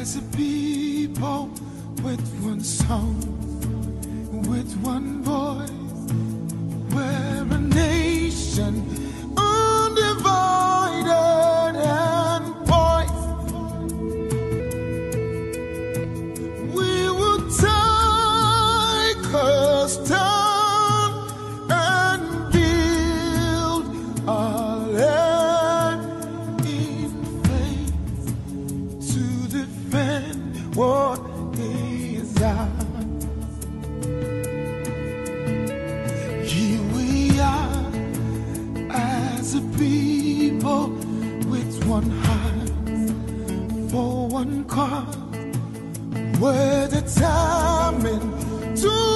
as a people with one song, with one voice, we're a nation undivided and poised. We will take a stand and build our land in faith to defend what is ours. Here we are as a people with one heart for one cause. We're determined to